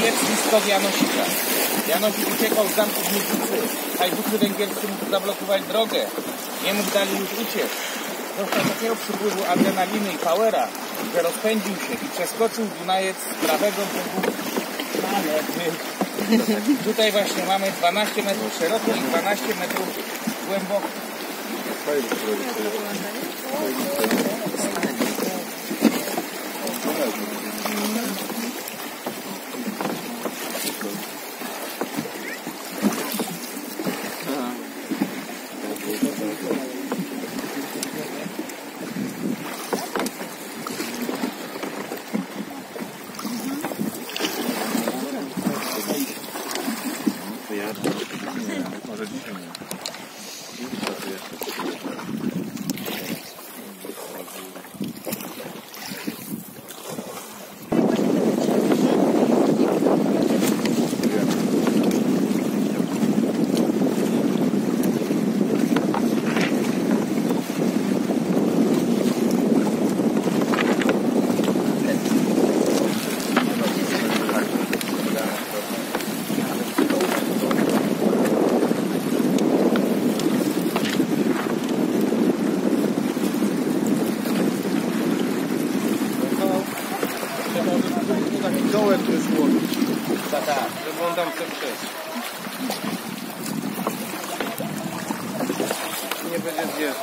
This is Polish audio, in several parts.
kiepski skok Janosika. Janosik uciekał z zamku w Nidzicy. Hajducy węgierscy mu zablokowali drogę. Nie mógł dalej już uciec. Dostał takiego przypływu adrenaliny i powera, że rozpędził się i przeskoczył Dunajec z prawego brzegu na lewy. Tutaj właśnie mamy 12 metrów szeroko i 12 metrów głęboko. Może dzisiaj nie. Taki dołek to jest łodzi. Tak, żeby on tam chce przejść. Nie będzie zjeżdżał.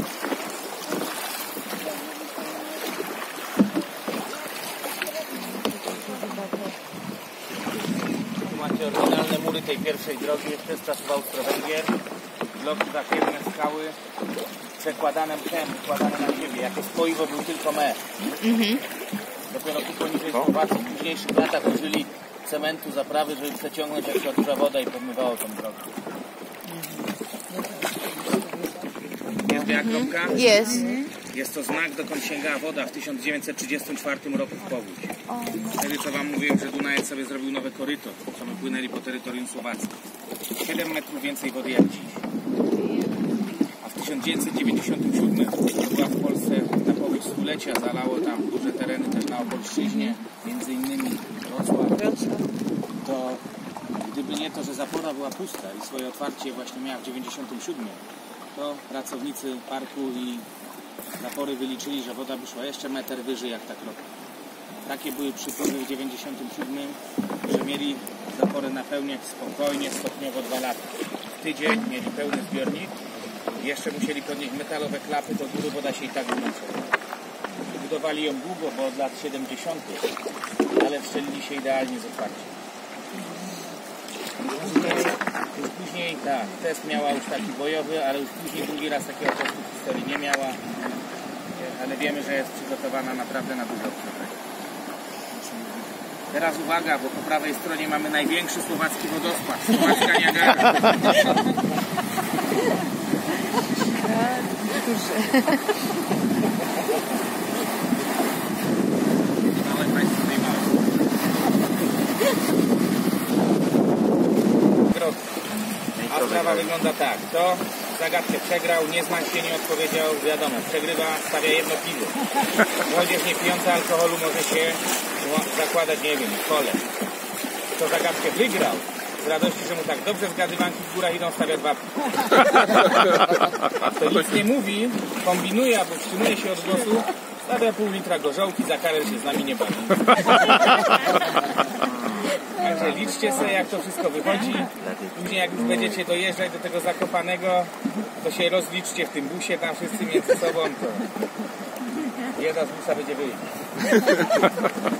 Tu macie oryginalne mury tej pierwszej drogi jeszcze z czasów Austro-Węgier. Bloki wakienne, skały przekładane na ziemię. Jakie spoiwo był tylko metr. Dopiero tu poniżej Słowacji w późniejszych latach użyli cementu zaprawy, żeby przeciągnąć jak była duża woda i pomywało tą drogę. Jest biała kropka? Jest. Jest to znak, dokąd sięgała woda w 1934 roku w powódź. Wtedy co wam mówiłem, że Dunajec sobie zrobił nowe koryto, co my płynęli po terytorium słowackim. 7 metrów więcej wody jak dziś. A w 1997 była w Polsce na powódź stulecia, zalało tam duże tereny też na Opolszczyźnie, między innymi Wrocław. To gdyby nie to, że zapora była pusta i swoje otwarcie właśnie miała w 1997, to pracownicy parku i zapory wyliczyli, że woda by szła jeszcze metr wyżej jak ta kropka. Takie były przypływy w 1997, że mieli zaporę napełniać spokojnie, stopniowo 2 lata. W tydzień mieli pełny zbiornik, jeszcze musieli podnieść metalowe klapy, do góry woda się i tak wynosiła. Budowali ją długo, bo od lat 70., ale wszczelili się idealnie z otwarciem. Już później tak, test miała już taki bojowy, ale już później drugi raz takiego testu w historii nie miała, ale wiemy, że jest przygotowana naprawdę na dużo obciążenia. Teraz uwaga, bo po prawej stronie mamy największy słowacki wodospad, Słowacka Niagara. Małe państwo tej małe. A sprawa wygląda tak, to zagadkę przegrał, nieznań się nie odpowiedział, wiadomo, przegrywa, stawia jedno piwo. Młodzież nie pijąca alkoholu może się zakładać, nie wiem, kole. Kto zagadkę wygrał, z radości, że mu tak dobrze zgadywanki w górach idą, stawia 2 piwa. Kto nic nie mówi, kombinuje albo wstrzymuje się od głosu, stawia pół litra gorzołki, za karę się z nami nie bawi. Także liczcie sobie, jak to wszystko wychodzi. Później jak już będziecie dojeżdżać do tego Zakopanego, to się rozliczcie w tym busie tam wszyscy między sobą, to jedna z busa będzie wyjść.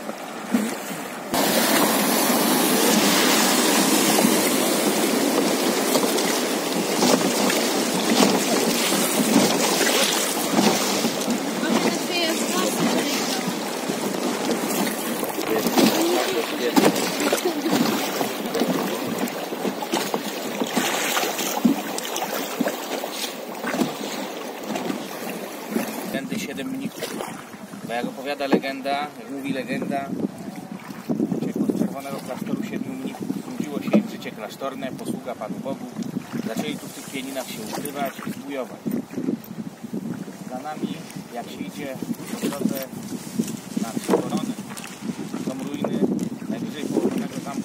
Legendy 7 mnichów. Bo jak opowiada legenda, jak mówi legenda, uciekło z czerwonego klasztoru 7 mnichów. Znudziło się im życie klasztorne, posługa Panu Bogu. Zaczęli tu w tych pieninach się ukrywać i zbujować. Za nami, jak się idzie po drodze na Korony, są ruiny najwyżej położonego zamku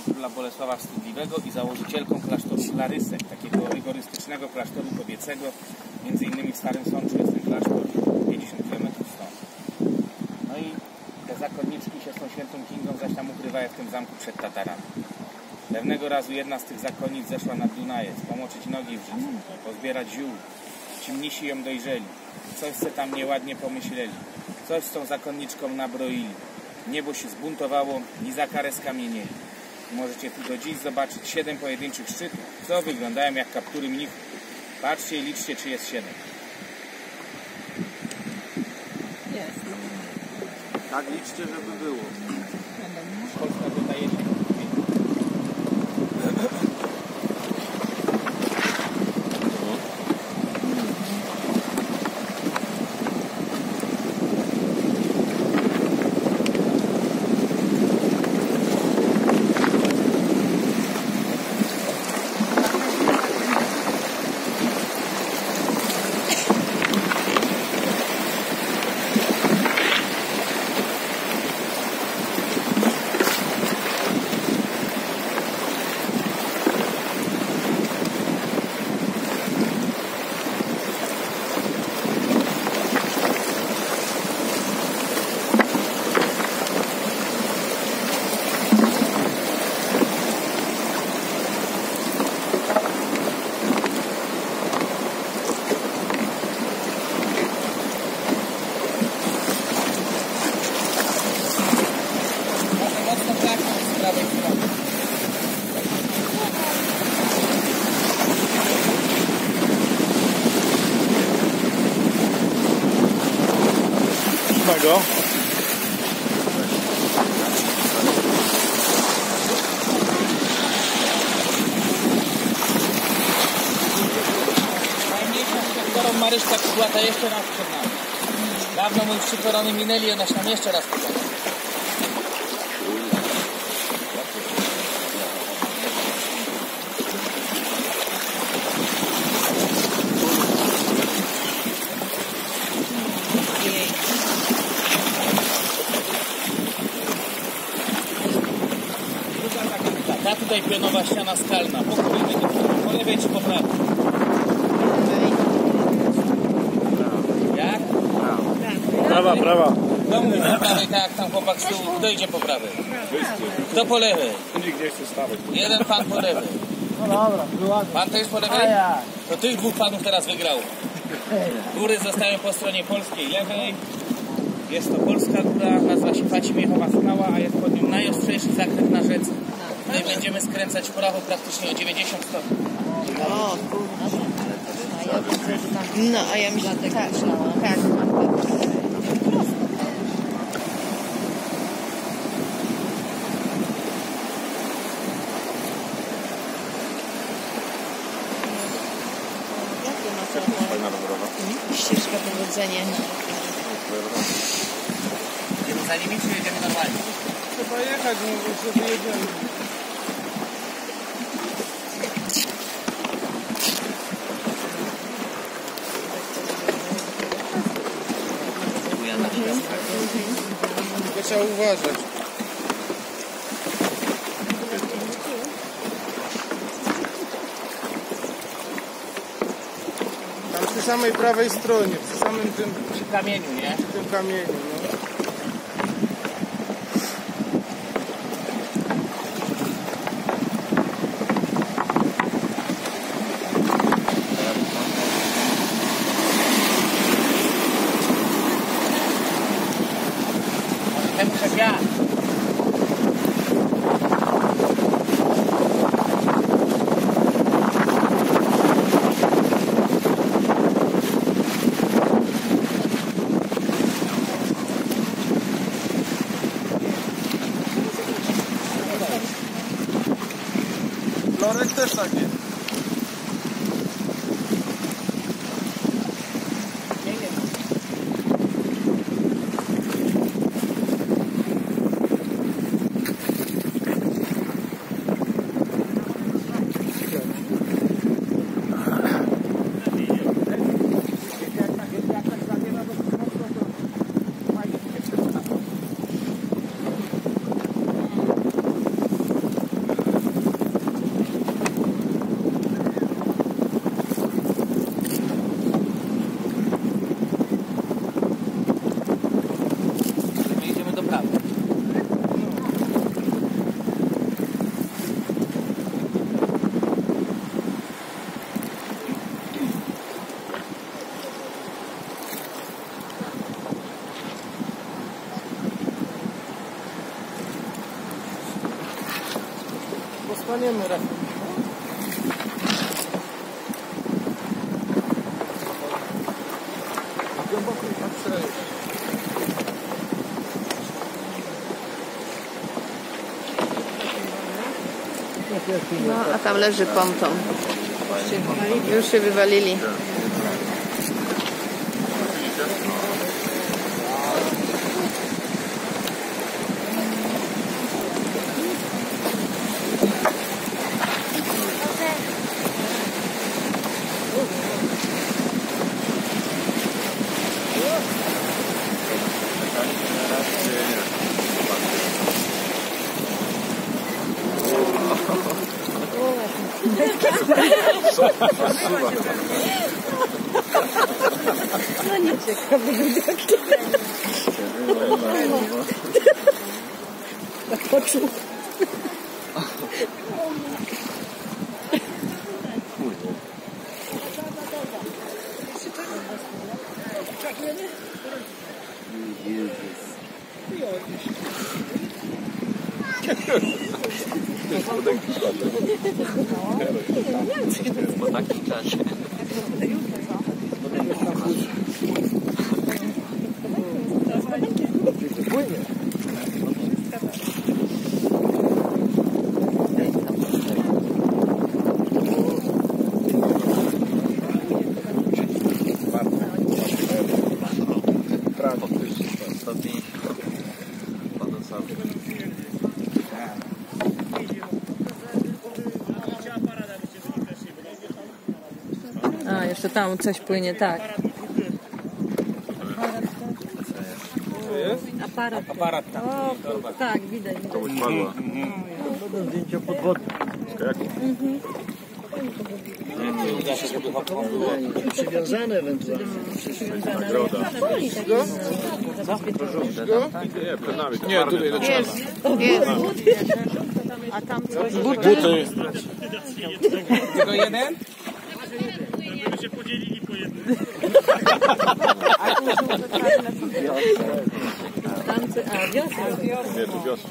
króla Bolesława Wstydliwego i założycielką klasztoru Klarysek, takiego rygorystycznego klasztoru kobiecego. Między innymi w Starym Sączu jest ten klasztor 50 km stąd. No i te zakonniczki się z tą świętą Kingą zaś tam ukrywają w tym zamku przed Tatarami. Pewnego razu jedna z tych zakonnic zeszła nad Dunajec, pomoczyć nogi w życiu, pozbierać ziół. Ci mnisi ją dojrzeli, coś se tam nieładnie pomyśleli, coś z tą zakonniczką nabroili. Niebo się zbuntowało i za karę skamienieli. Możecie tu do dziś zobaczyć 7 pojedynczych szczytów, co wyglądają jak kaptury mnichów. Patrzcie i liczcie, czy jest 7. Jest. Tak liczcie, żeby było. Polska dodaje się. Go. Najmniejszą Maryśka Kudłata jeszcze raz przed nami. Dawno mój szczykorony minęli, ona się nam jeszcze raz pokaże. Ta tutaj pionowa ściana skalna. Po lewej czy po prawej? Jak? Prawa, prawa. Kto mówi po prawej, tak jak tam chłopak z tyłu? Kto idzie po prawej? Kto po lewej? Gdzie chcesz stawać? Jeden pan po lewej. No dobra, wyładnie. Pan to jest po lewej? To tych dwóch panów teraz wygrało. Góry zostają po stronie polskiej lewej. Jest to polska góra, nazywa się Facimiechowa Skała, a jest pod nią najostrzejszy zakręt na rzece. Tutaj będziemy skręcać w prawo praktycznie o 90 stopni. O, kurwa. No, a ja myślę, że tak. Tak. Ścieżka powodzenia. Jedziemy za nimi, czy jedziemy normalnie? Trzeba jechać, no sobie jedziemy. Trzeba uważać. Tam przy samej prawej stronie, przy samym tym, Przy kamieniu, nie? tym kamieniu. No. Muszę ja. Lorek też tak jest. Staniemy razem. Głęboko i patrzę. No, a tam leży ponton. Już się wywalili. No nie ciekawe, jakie. Tak poczuł. Po takim czasie. A, jeszcze tam coś płynie, tak. Aparat. Aparat tam. O, tak, widać. Zdjęcia podwodne. Uda się, żeby Przywiązane ewentualnie. Nagroda. Nie, przed nami. Nie, tutaj do Jest, jest. A tam coś... Buty. tylko jeden? Żeby się podzielili po jednym. A, wiosna. Nie, tu wiosły.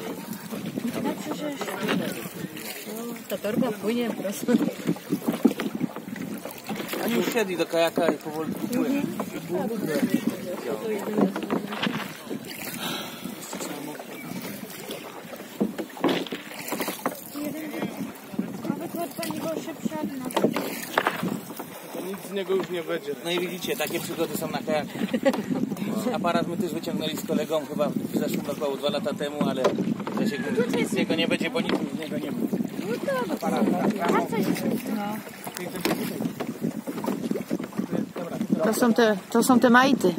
Ta torba płynie prosto. Oni już wsiedli do kajaka i powoli płyną. Nic z niego już nie będzie. No i widzicie, takie przygody są na kajaku. Aparat my też wyciągnęli z kolegą chyba w zeszłym roku, albo 2 lata temu, ale Grzesiek mówi, nic z niego nie będzie, bo nic z niego nie ma. Aparat, To są te majty.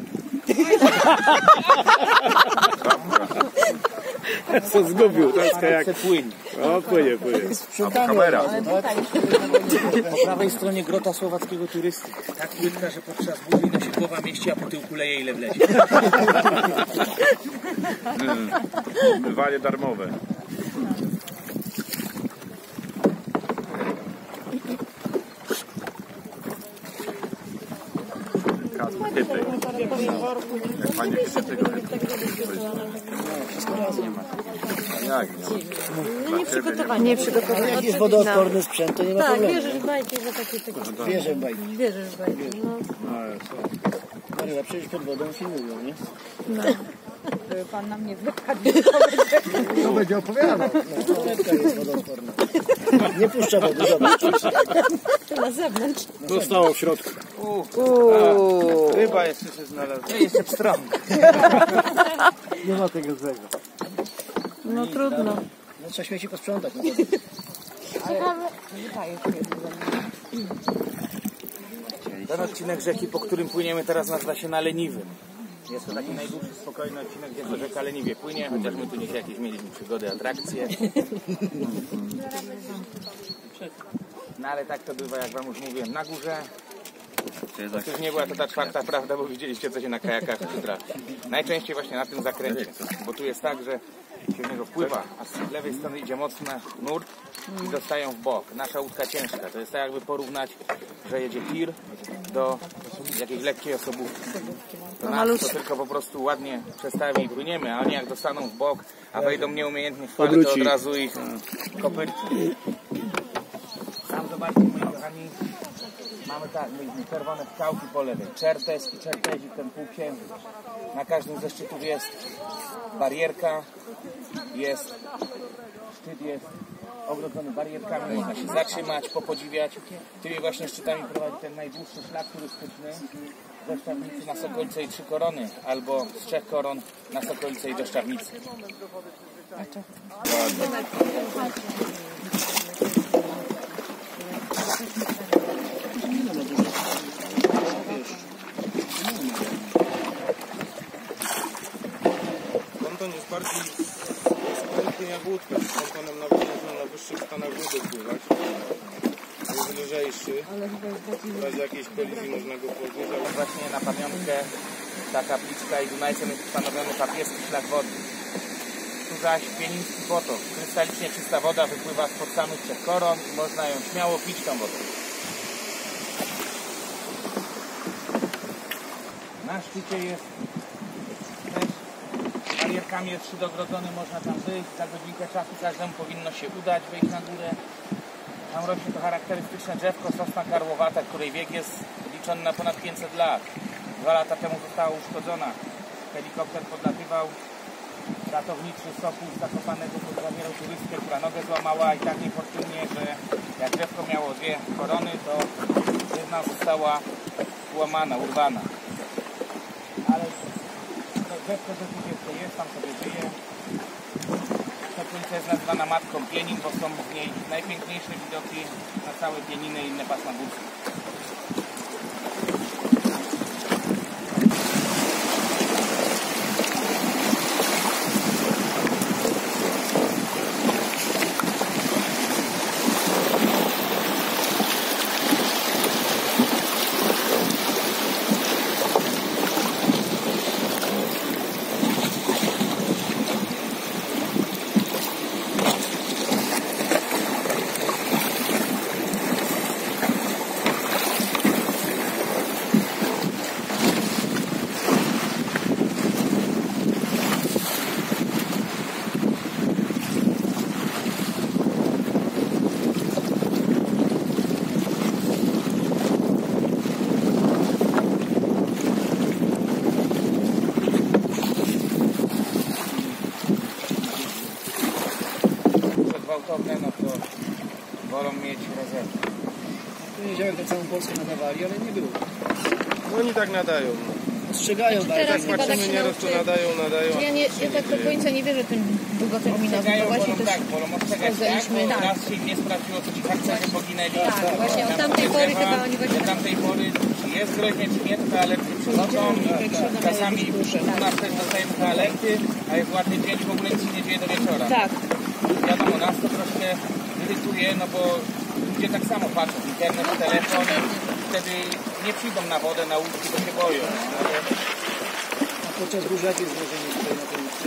Co zgubił, to jest kajak. płynie. O, płynie. A kamera. Po prawej stronie grota słowackiego turysty. Tak płytka, że podczas burzy no się głowa mieści, a po tyłku leje ile wlezie. Bywanie darmowe. Typy. Jak panie chce tego nie ma. Jak nie ma? Nie przygotowani. Jak jest wodoodporny sprzęt, to nie ma Tak, problemu. bierzesz bajki za takie... Bierze bajki. Bierzesz bajki, no. Maryla, przecież pod wodą filmują, nie? Żeby pan nam nie wypadł. To będzie opowiadał. No, torebka jest wodoodporna. Nie puszcza wody, zobacz. Na zewnątrz. Zostało w środku. Ryba jeszcze się znalazła. To jeszcze pstrąg. Nie ma tego złego. No trudno. No, trzeba śmieci posprzątać. No, Ten odcinek rzeki, po którym płyniemy teraz, nazywa się na Leniwym. Jest to taki najdłuższy, spokojny odcinek, gdzie to rzeka Leniwie płynie, chociaż my tu dzisiaj jakieś mieliśmy przygody, atrakcje. No ale tak to bywa, jak wam już mówiłem, na górze. To już nie była to ta czwarta prawda, bo widzieliście, co się na kajakach trafi. Najczęściej właśnie na tym zakręcie, bo tu jest tak, że się w niego wpływa, a z lewej strony idzie mocny nurt i dostają w bok. Nasza łódka ciężka, to jest tak jakby porównać, że jedzie tir do jakiejś lekkiej osobówki. To nas to tylko po prostu ładnie przestawi i płyniemy, a oni jak dostaną w bok, a wejdą nieumiejętnie w fale, to od razu ich kopytki. zobaczcie, moi kochani, mamy tak, mieliśmy czerwone skałki po lewej, Czertez i Czertezik, ten półksiężyc. Na każdym ze szczytów jest barierka, jest szczyt, jest ogrodzony barierkami, można się zatrzymać, popodziwiać. Tymi właśnie szczytami prowadzi ten najdłuższy szlak turystyczny ze Szczawnicy na Sokolice i Trzy Korony, albo z Trzech Koron na Sokolice i do Szczawnicy. Ponton jest bardziej skąpny jak łódka. Z pontonem nawet można na wyższych stanach wody pływać. Jest lżejszy. W razie jakiejś kolizji można go podnieść. Właśnie na pamiątkę ta kapliczka i Dunajcem jest ustanowiony papieski szlak wodny. Tu zaś Pieniński potok. Krystalicznie czysta woda wypływa spod samych Trzech Koron i można ją śmiało pić tą wodą. Na szczycie jest też barierkami jest szczyt ogrodzony, można tam wyjść. Za godzinkę czasu każdemu powinno się udać wejść na górę. Tam rośnie to charakterystyczne drzewko, sosna karłowata, której wiek jest liczony na ponad 500 lat. 2 lata temu została uszkodzona. Helikopter podlatywał. Ratowniczy Sokół z Zakopanego zabierał turystkę, która nogę złamała i tak niefortunnie, że jak drzewko miało 2 korony, to jedna została złamana, urwana. Ale to drzewko rzeczywiście jest, tam sobie żyje. Sokolica jest nazwana Matką Pienin, bo są w niej najpiękniejsze widoki na całe Pieniny i inne pasma górskie. Gwałtowne, no to wolą mieć rezerwę. Poniedziałek na całą Polskę nadawali, ale nie było. No oni tak nadają. Ostrzegają bardzo. Teraz Tak patrzymy nieraz, to nadają. Ja tak do końca nie wierzę tym długoterminowy, bo właśnie też wolą ostrzegać, sprawdzaliśmy, tak, bo tak. raz się nie sprawdziło, co ci harcerze poginęli. Tak, właśnie od tamtej pory chyba oni właśnie... Od tamtej pory, czy jest groźnie, czy nie, to toalety przychodzą. Czasami u nas też dostajemy toalety, a jak ładny dzień w ogóle nic się nie dzieje do wieczora. Tak. Wiadomo, nas to troszkę irytuje, no bo ludzie tak samo patrzą w internet, w telefon, wtedy nie przyjdą na wodę, na łódki, bo się boją. Ale... Podczas burzy jakie jest wrażenie tutaj na tym?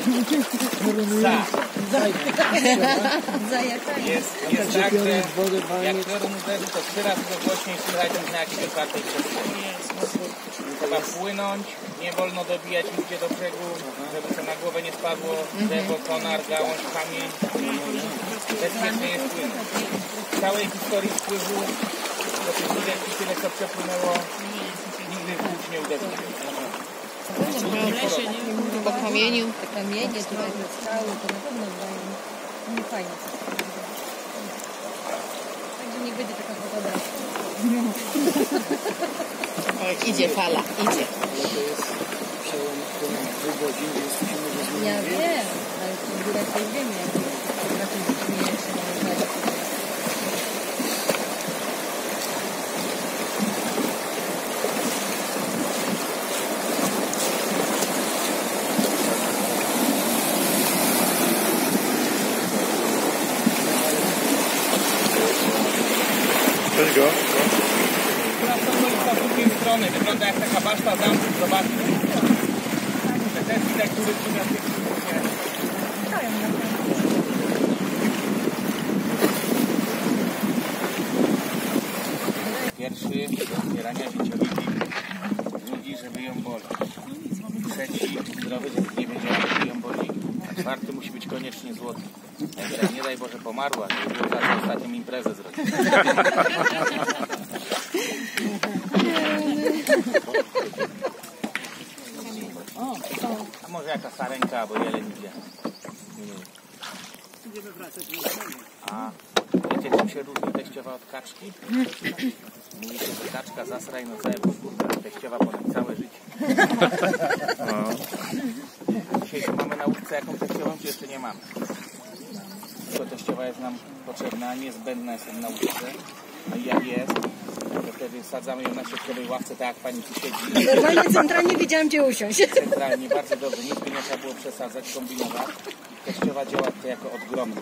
Jest tak, że jak piorun uderzy, to 3 razy go głośniej słychać niż na jakiejś otwartej przestrzeni. Trzeba płynąć, nie wolno dobijać nigdzie do brzegu, żeby to na głowę nie spadło drzewo, konar, gałąź, kamień. Bezpiecznie jest płynąć. W całej historii spływu do tych budek i tyle, co przepłynęło, nigdy w łódź nie uderzył. Po kamieniu. Te kamienie, tutaj te skały, to na pewno dają nie fajnie. Także nie będzie taka pogoda. Idzie fala, idzie. Ale to jest przełom 2 godzin, więc musimy go zmienić. Ja wiem, ale w tym górach też wiemy, jak na tym nie jeszcze mamy fajnie. Cześć go. Z drugiej strony wygląda jak taka baszta zamku, zobaczcie. Te testy, które na tych Pierwszy do zbierania dziecioliki, drugi, żeby ją boli. Trzeci zdrowy, żeby nie wiedział, żeby ją boli. Czwarty musi być być koniecznie złoty. Jak nie daj Boże pomarła, to już zaczął ostatnią imprezę zrobić. A może jaka sarenka albo jeleń idzie. A wiecie, czym się różni teściowa od kaczki? Mówi się, że kaczka zasraj no całe podwórko, a teściowa ponad całe życie. Dzisiaj mamy nauczce jaką teściową, czy jeszcze nie mamy? Tylko teściowa jest nam potrzebna, niezbędna jest w nauczce. No i jak jest, to wtedy sadzamy ją na środkowej ławce, tak jak pani tu siedzi. Normalnie centralnie wiedziałam, gdzie usiąść. Centralnie, bardzo dobrze, nic by nie trzeba było przesadzać, kombinować. Teściowa działa to jako odgromny.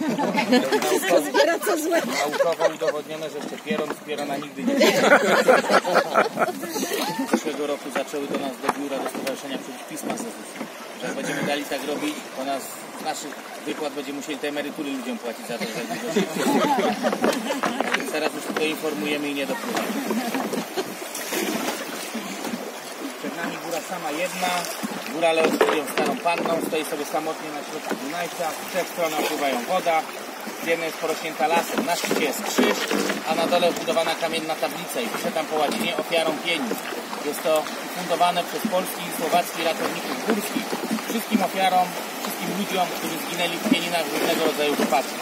Naukowo udowodnione, że jeszcze pieron z pierona nigdy nie będzie. Zeszłego roku zaczęły do nas do biura, do stowarzyszenia przyjść pisma z ZUS-u. Że jak będziemy dali tak robić, to nas z naszych wypłat będziemy musieli te emerytury ludziom płacić za to, że więc teraz już tylko informujemy i nie dopływamy. Przed nami góra sama jedna. Górale odkryją starą panną, stoi sobie samotnie na środku Dunajca, z trzech stron opływają woda, jedna jest porośnięta lasem, na szczycie jest krzyż, a na dole wbudowana kamienna tablica i pisze tam po łacinie ofiarą pieni. Jest to ufundowane przez polskich i słowackich ratowników górskich, wszystkim ofiarom, wszystkim ludziom, którzy zginęli w pieninach w różnego rodzaju wypadkach.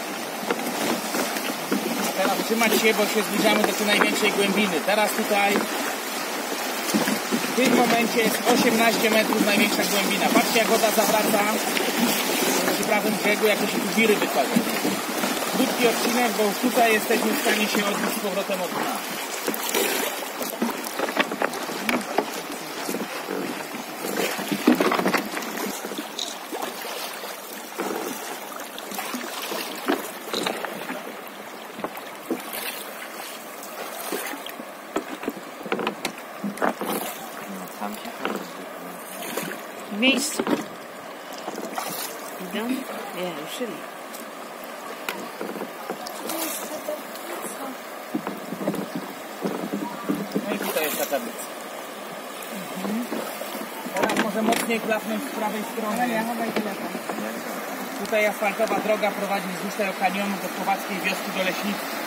A teraz trzymać się, bo się zbliżamy do tej największej głębiny. Teraz tutaj w tym momencie jest 18 metrów największa głębina. Patrzcie, jak woda zawraca przy prawym brzegu, jako się tu wiry wychodzą. Krótki odcinek, bo już tutaj jesteśmy w stanie się odbić z powrotem od dna. W miejscu. Idą? Nie, ruszyli. No i tutaj jest ta tablica. Teraz może mocniej klapnąć z prawej strony. Tutaj asfaltowa droga prowadzi wzdłuż tego kanionu do słowackiej wioski do Leśnicy.